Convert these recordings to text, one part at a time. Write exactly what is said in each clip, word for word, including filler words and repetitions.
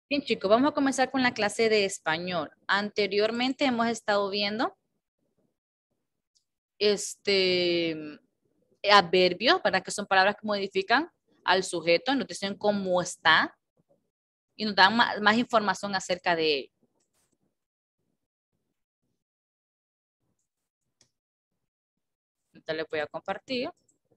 Bien, chicos, vamos a comenzar con la clase de español. Anteriormente hemos estado viendo este adverbios, ¿verdad? Que son palabras que modifican al sujeto, nos dicen cómo está y nos dan más, más información acerca de él. Ahorita les voy a compartir.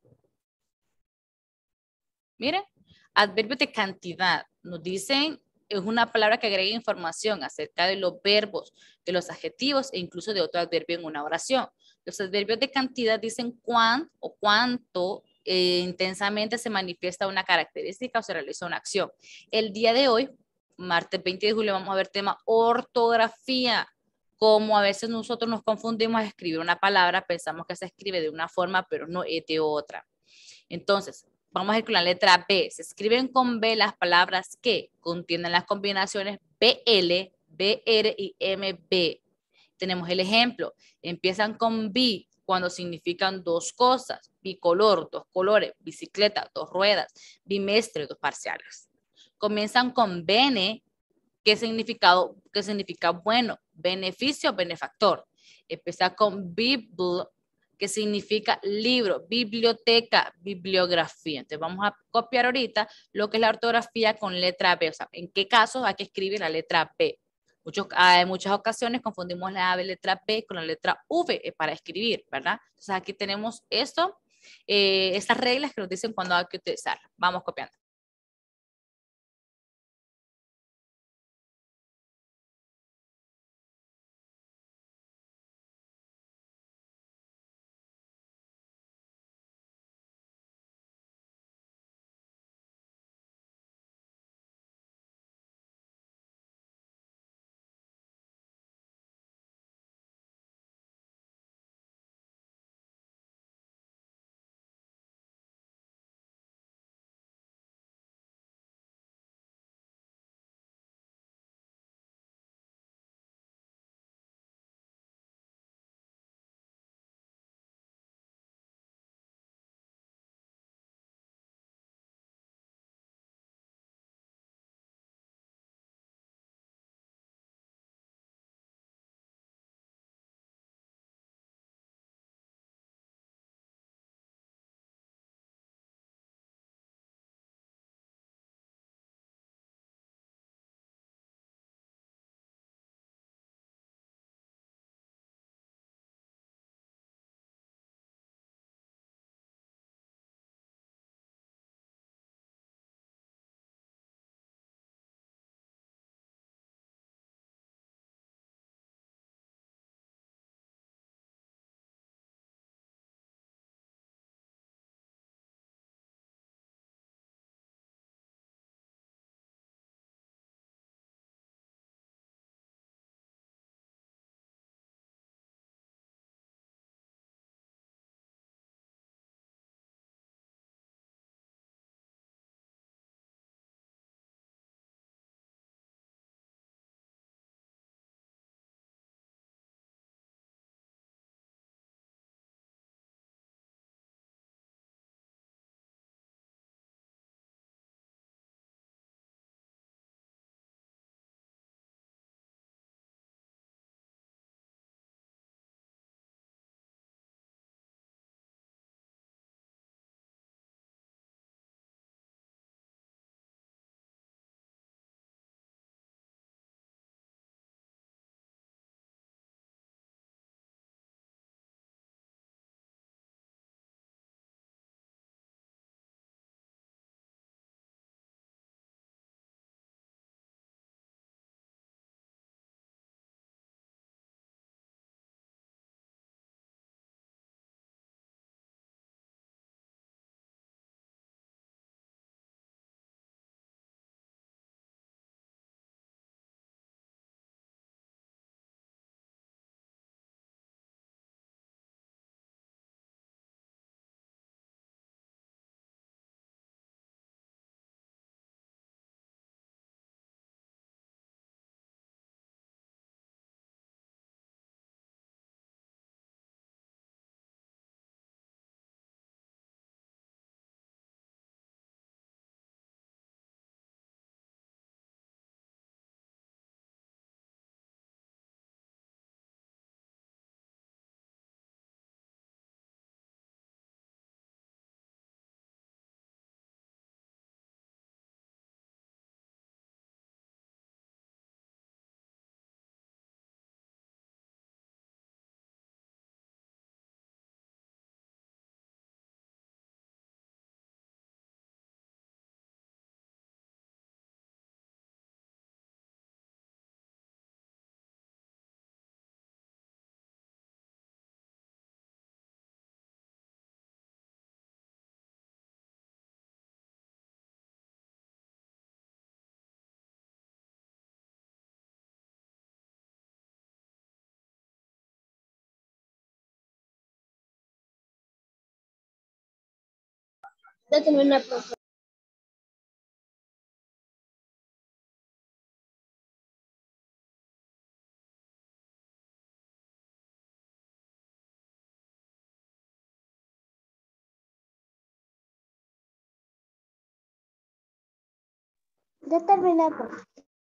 Miren, adverbios de cantidad. Nos dicen, es una palabra que agrega información acerca de los verbos, de los adjetivos e incluso de otro adverbio en una oración. Los adverbios de cantidad dicen cuán o cuánto eh, intensamente se manifiesta una característica o se realiza una acción. El día de hoy, martes veinte de julio, vamos a ver tema ortografía. Como a veces nosotros nos confundimos a escribir una palabra, pensamos que se escribe de una forma, pero no es de otra. Entonces, vamos a ir con la letra B. Se escriben con B las palabras que contienen las combinaciones B L, B R y M B. Tenemos el ejemplo. Empiezan con B cuando significan dos cosas. Bicolor, dos colores. Bicicleta, dos ruedas. Bimestre, dos parciales. Comienzan con bene, ¿qué significado, qué significa bueno? Beneficio, benefactor. Empieza con bibl, que significa libro, biblioteca, bibliografía. Entonces vamos a copiar ahorita lo que es la ortografía con letra B. O sea, ¿en qué casos hay que escribir la letra B? Muchos, en muchas ocasiones confundimos la letra B con la letra V para escribir, ¿verdad? Entonces aquí tenemos esto, eh, estas reglas que nos dicen cuándo hay que utilizar. Vamos copiando. Ya terminé, profe. Ya terminé, profe.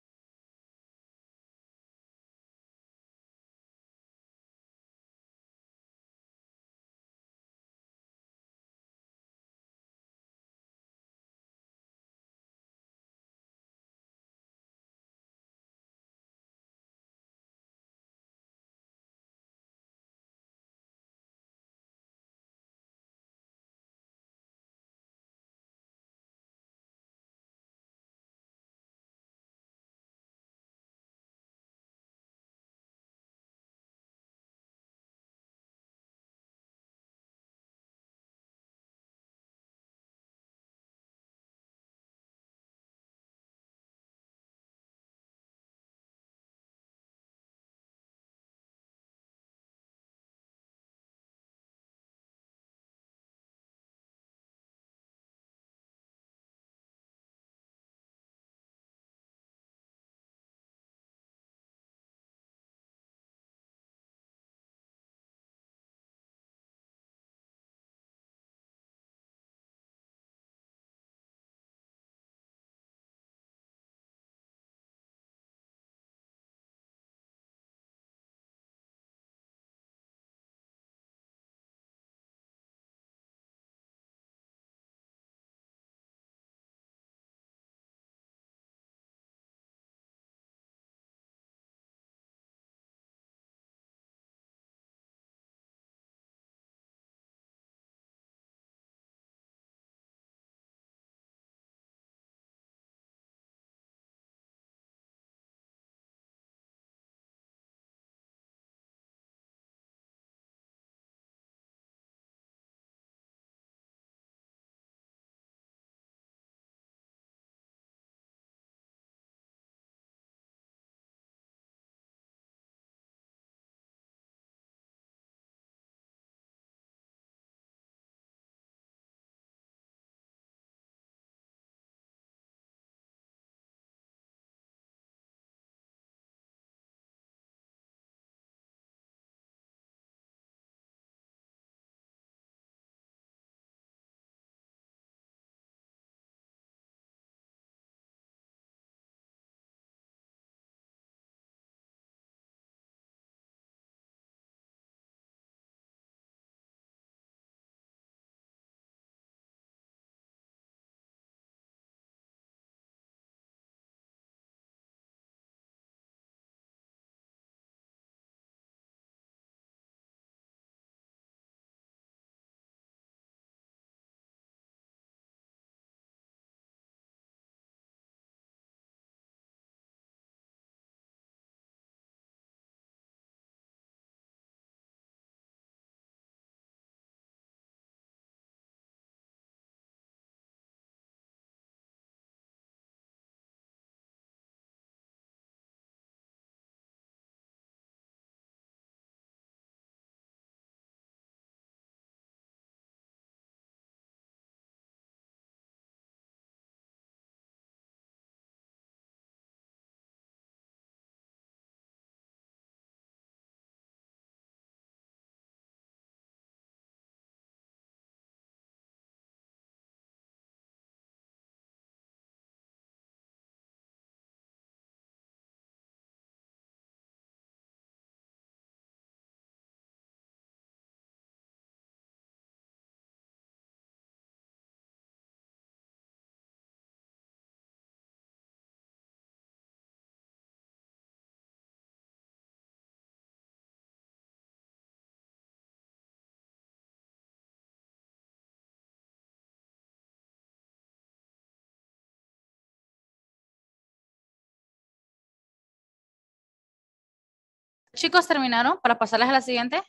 Chicos, ¿terminaron? Para pasarles a la siguiente.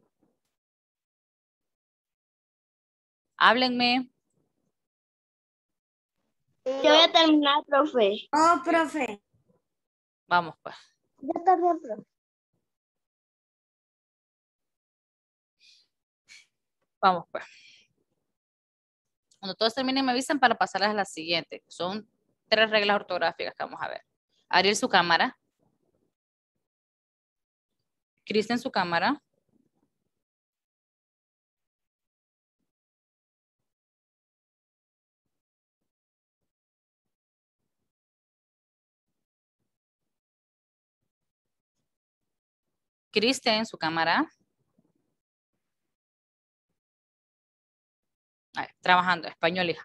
Háblenme. Yo voy a terminar, profe. Oh, profe. Vamos, pues. Ya terminé, profe. Vamos, pues. Cuando todos terminen me avisan para pasarlas a la siguiente. Son tres reglas ortográficas que vamos a ver. Ariel, su cámara. Kristen, su cámara. Kristen, su cámara. Ay, trabajando, español, hija.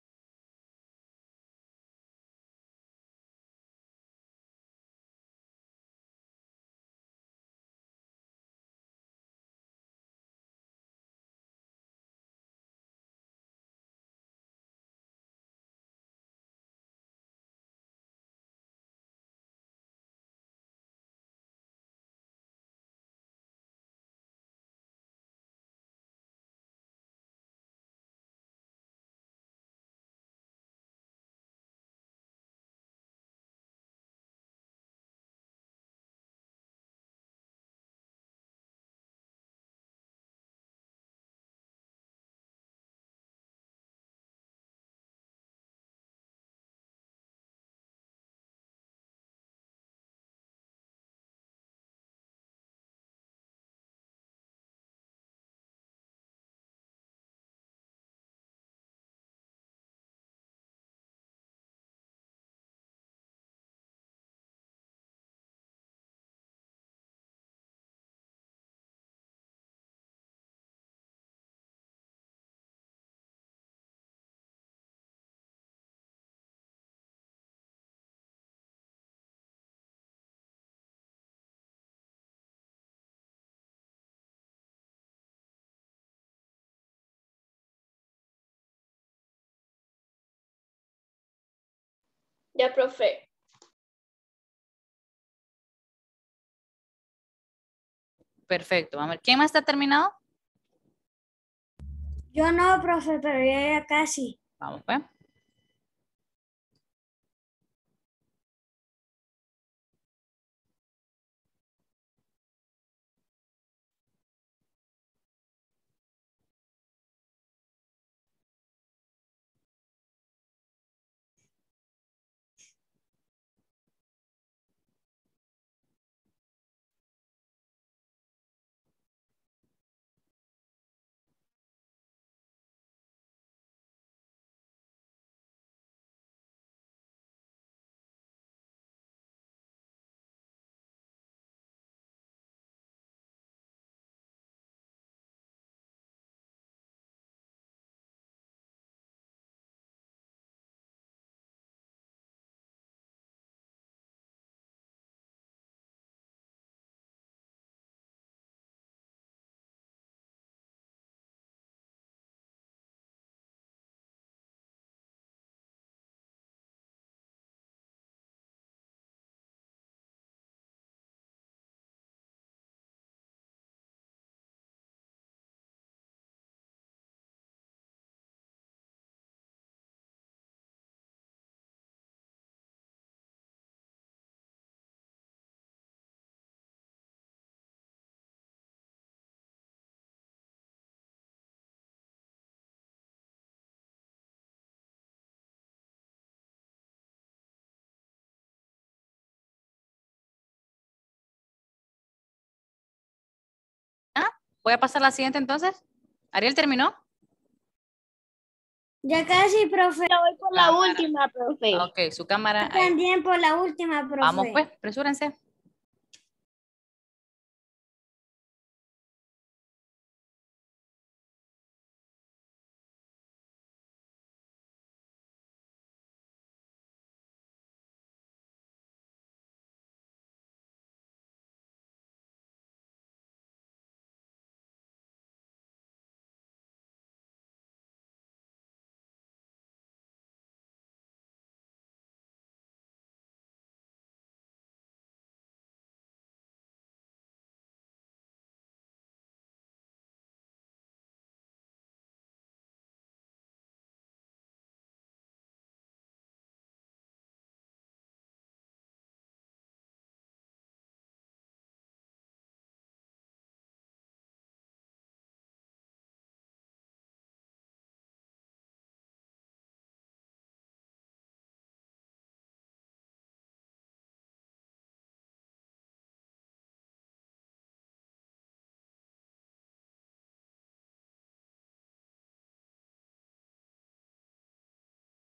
Ya, profe. Perfecto. Vamos a ver. ¿Quién más está terminado? Yo no, profe, pero ya, ya casi. Vamos, pues. Ah, voy a pasar a la siguiente entonces. ¿Ariel terminó? Ya casi, profe. Voy por la Cámara. última, profe. Ok, su cámara. Ahí. También por la última, profe. Vamos pues, presúrense.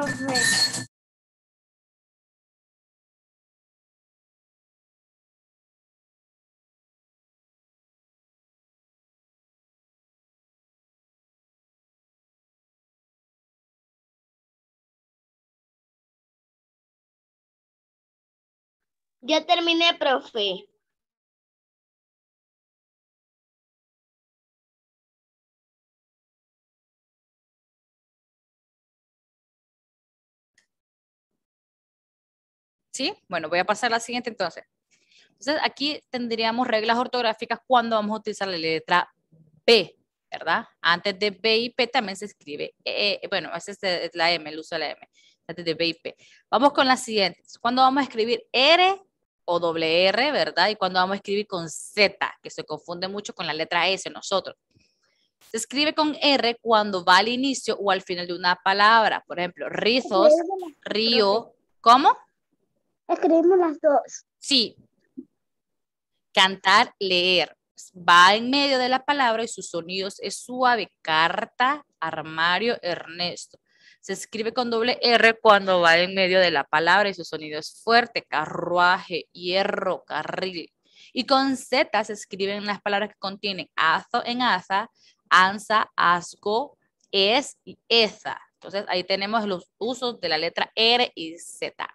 Ya terminé, profe. ¿Sí? Bueno, voy a pasar a la siguiente entonces. Entonces, aquí tendríamos reglas ortográficas cuando vamos a utilizar la letra B, ¿verdad? Antes de B y P también se escribe, E, e, bueno, esa es la M, el uso de la M, antes de B y P. Vamos con las siguientes. Cuando vamos a escribir R o doble R, ¿verdad? Y cuando vamos a escribir con Z, que se confunde mucho con la letra S nosotros. Se escribe con R cuando va al inicio o al final de una palabra. Por ejemplo, rizos, río. ¿Cómo? Escribimos las dos. Sí. Cantar, leer. Va en medio de la palabra y sus sonidos es suave. Carta, armario, Ernesto. Se escribe con doble R cuando va en medio de la palabra y su sonido es fuerte. Carruaje, hierro, carril. Y con Z se escriben las palabras que contienen azo en aza, ansa, asco, es y eza. Entonces ahí tenemos los usos de la letra R y Z.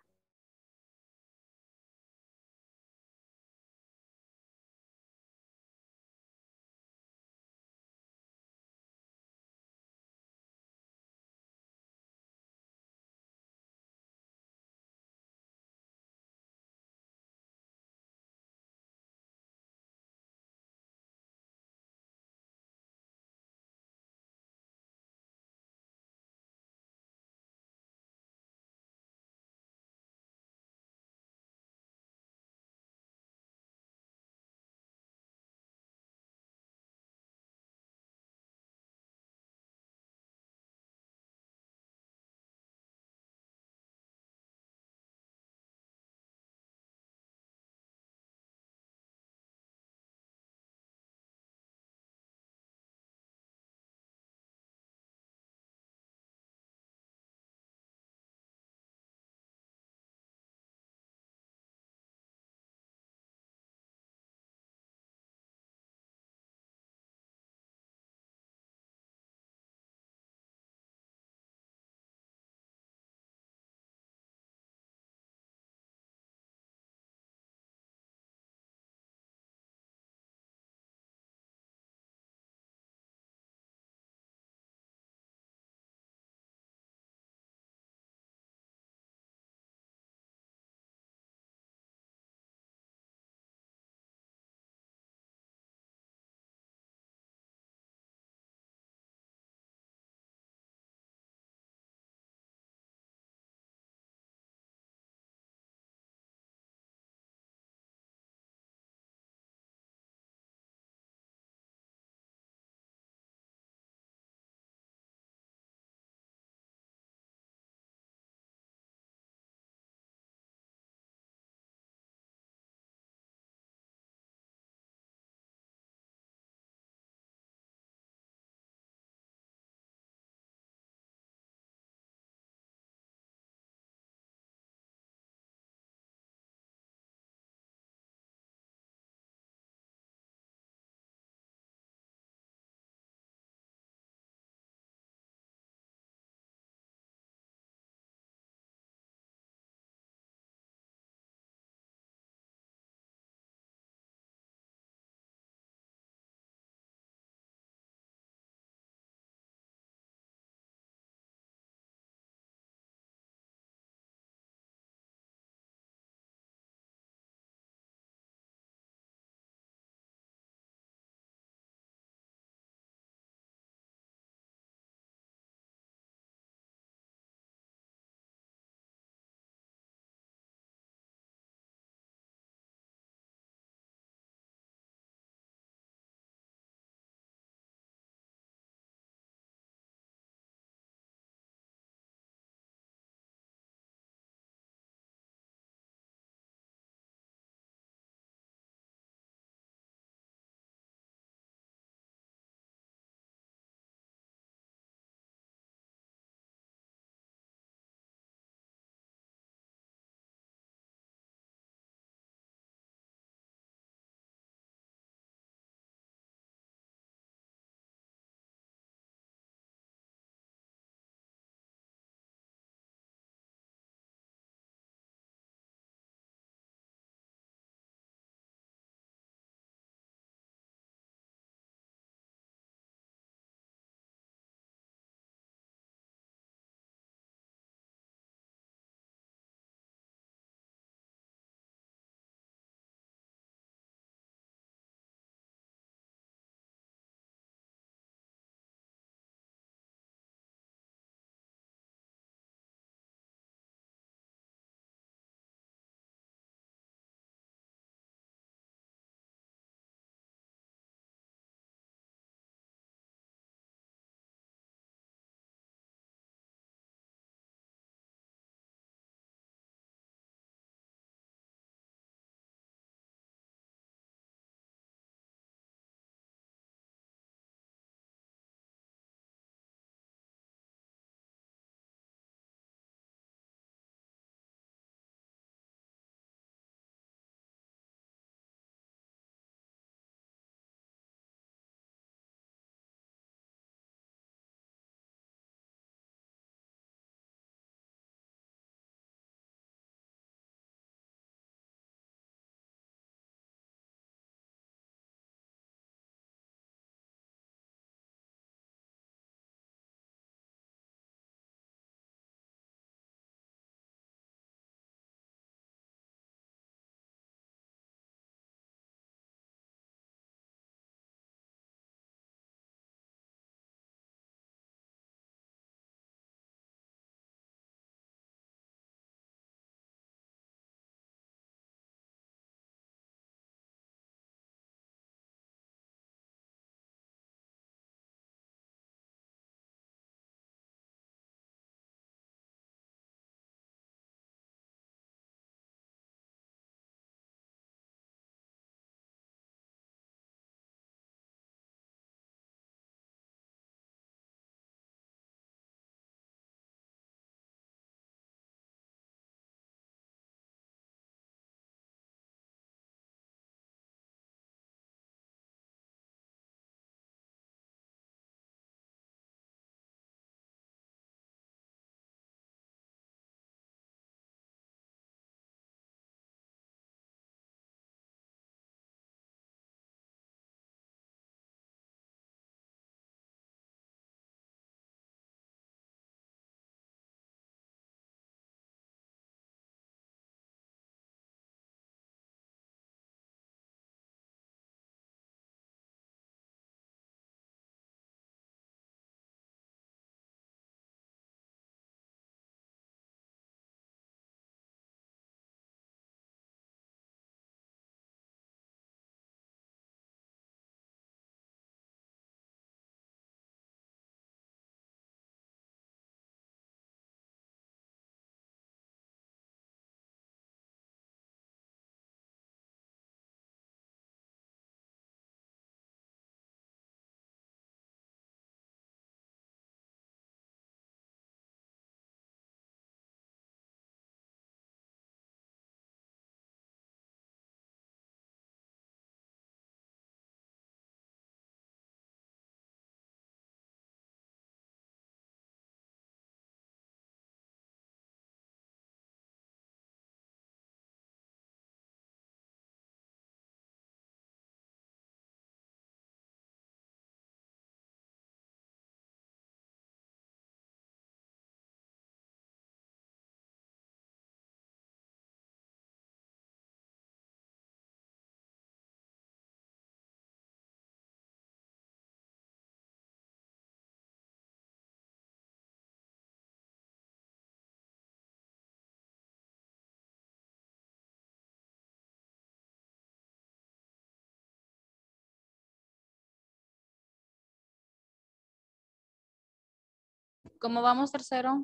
¿Cómo vamos, tercero?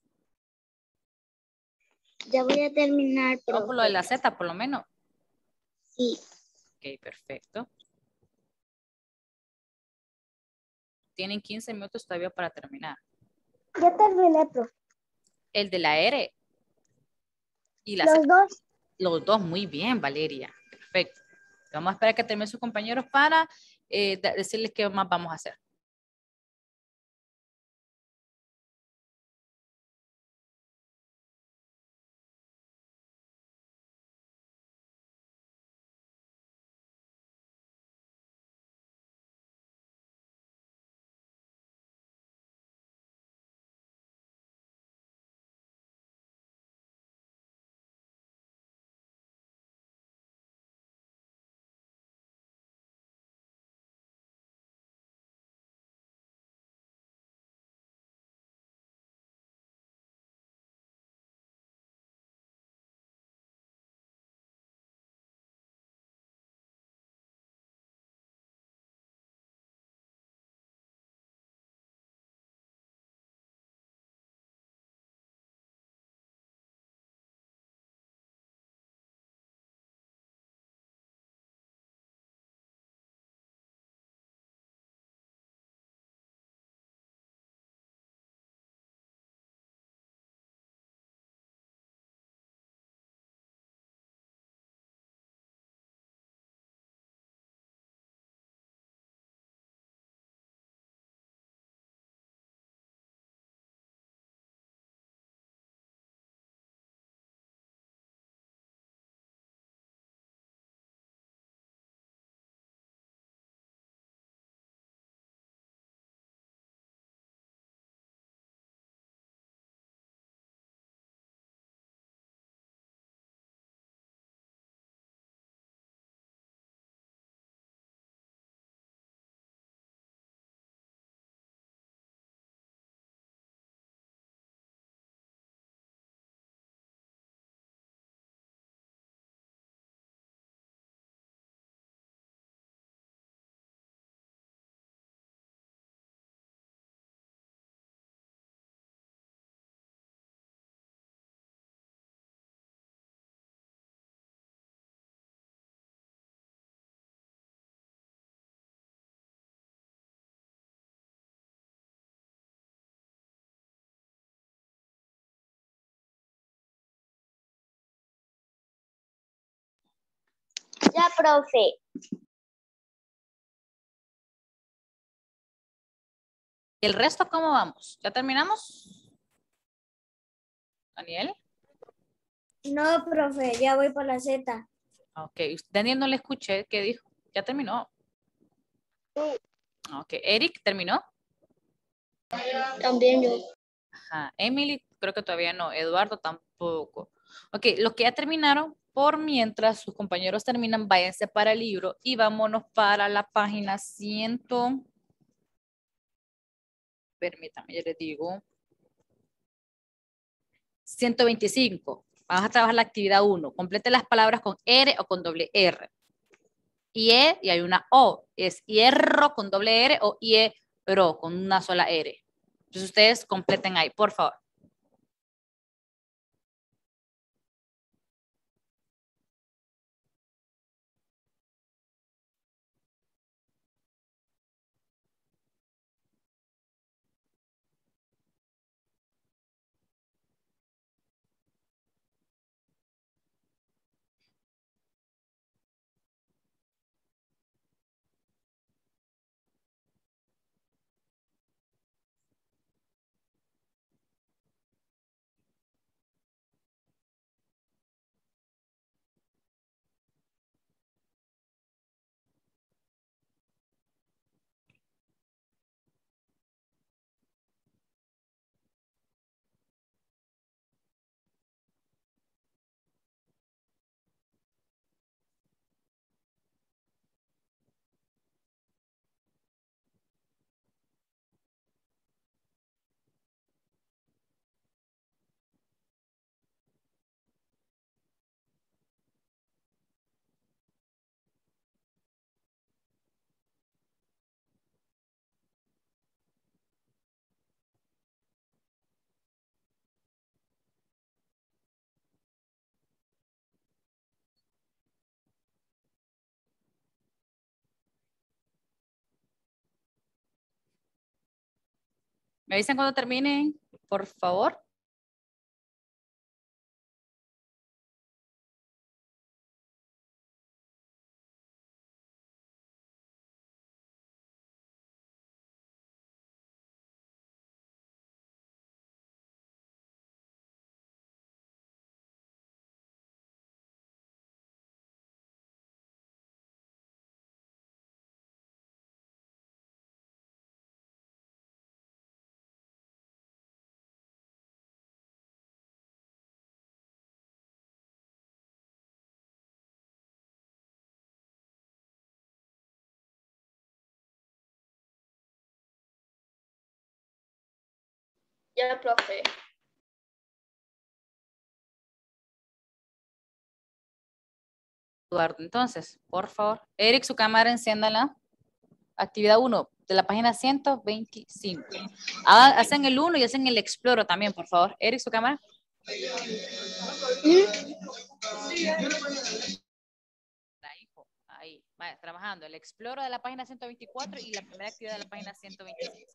Ya voy a terminar, Vamos por lo de profe. la Z, por lo menos. Sí. Ok, perfecto. Tienen quince minutos todavía para terminar. Ya terminé, profe. El de la R y la Los Z. dos. Los dos, muy bien, Valeria. Perfecto. Vamos a esperar que terminen sus compañeros para eh, decirles qué más vamos a hacer. Ya, profe. ¿El resto cómo vamos? ¿Ya terminamos? Daniel. No, profe, ya voy por la Z. Ok, Daniel no le escuché. ¿Qué dijo? Ya terminó. Sí. Ok, Eric terminó. También yo. Ajá. Emily, creo que todavía no. Eduardo tampoco. Ok, los que ya terminaron, por mientras sus compañeros terminan, váyanse para el libro y vámonos para la página cien. Permítame, ya les digo. ciento veinticinco. Vamos a trabajar la actividad uno. Complete las palabras con R o con doble R. IE y hay una O. Es hierro con doble R o hiero con una sola R. Entonces ustedes completen ahí, por favor. Me dicen cuando terminen, por favor. Ya, profe. Eduardo, entonces, por favor. Eric, su cámara, enciéndala. Actividad uno, de la página ciento veinticinco. Ah, hacen el uno y hacen el exploro también, por favor. Eric, su cámara. Ahí, ahí, vaya, trabajando. El exploro de la página ciento veinticuatro y la primera actividad de la página ciento veinticinco.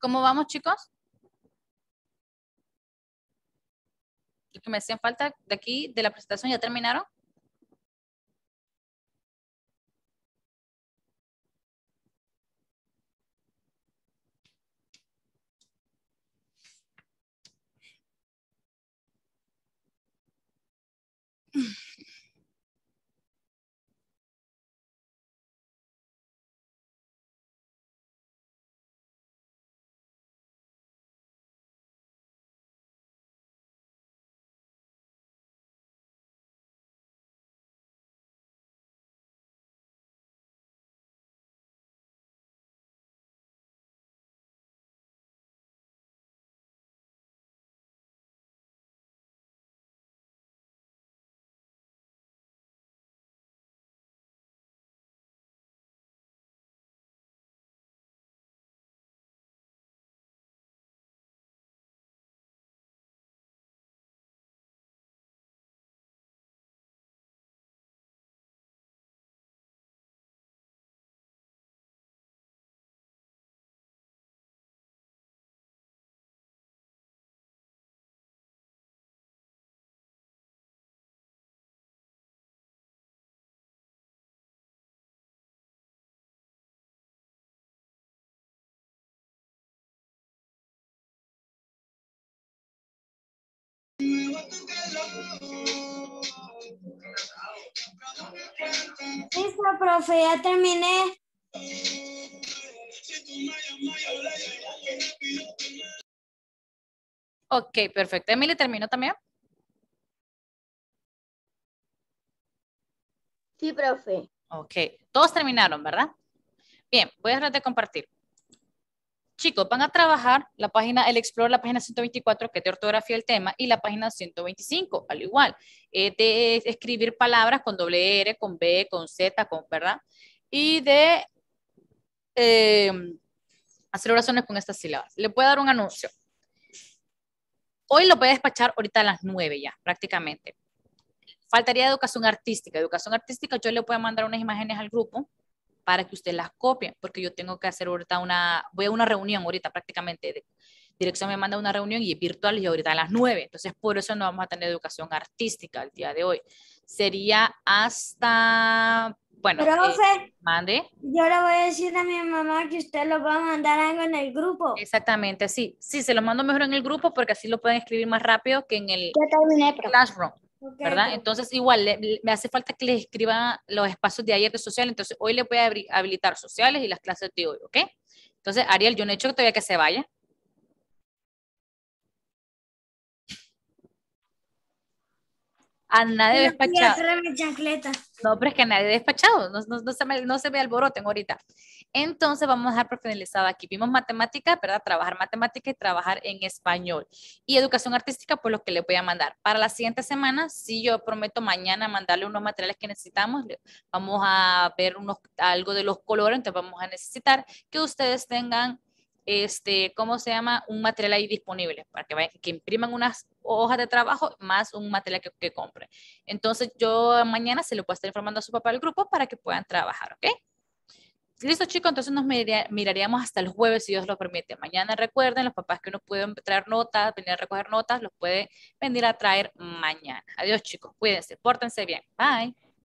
¿Cómo vamos, chicos? Los que me hacían falta de aquí, de la presentación, ¿ya terminaron? Listo, profe, ya terminé. Ok, perfecto. Emily, ¿terminó también? Sí, profe. Ok, todos terminaron, ¿verdad? Bien, voy a dejar de compartir. Chicos, van a trabajar la página, el Explore, la página ciento veinticuatro, que es de ortografía el tema, y la página ciento veinticinco, al igual. Es de escribir palabras con doble R, con B, con Z, con, ¿verdad? Y de eh, hacer oraciones con estas sílabas. Le puedo dar un anuncio. Hoy lo voy a despachar ahorita a las nueve ya, prácticamente. Faltaría educación artística. Educación artística, yo le voy a mandar unas imágenes al grupo para que usted las copie, porque yo tengo que hacer ahorita una, voy a una reunión ahorita prácticamente, de, dirección me manda una reunión y es virtual y ahorita a las nueve, entonces por eso no vamos a tener educación artística el día de hoy. Sería hasta, bueno, Profe, eh, mande. yo le voy a decir a mi mamá que usted lo va a mandar algo en el grupo. Exactamente, sí, sí, se lo mando mejor en el grupo porque así lo pueden escribir más rápido que en el Ya terminé, profe. Classroom. Okay, ¿Verdad? profe. Entonces, igual, le, le, me hace falta que les escriba los espacios de ayer de social, entonces hoy le voy a habilitar sociales y las clases de hoy, ¿ok? Entonces, Ariel, yo no he hecho todavía que se vaya. A nadie despachado. No, pero es que nadie despachado, no, no, no, se me, no se me alboroten ahorita. Entonces vamos a dejar por finalizado aquí. Vimos matemáticas, ¿verdad? Trabajar matemática y trabajar en español. Y educación artística, pues lo que le voy a mandar. Para la siguiente semana, sí, yo prometo mañana mandarle unos materiales que necesitamos. Vamos a ver unos, algo de los colores, entonces vamos a necesitar que ustedes tengan este, ¿cómo se llama? Un material ahí disponible para que, vayan, que impriman unas hojas de trabajo más un material que, que compren. Entonces yo mañana se lo puedo estar informando a su papá del grupo para que puedan trabajar, ¿ok? Listo, chicos, entonces nos miraría, miraríamos hasta el jueves si Dios lo permite. Mañana recuerden, los papás que no pueden traer notas, venir a recoger notas, los puede venir a traer mañana. Adiós, chicos, cuídense, pórtense bien. Bye.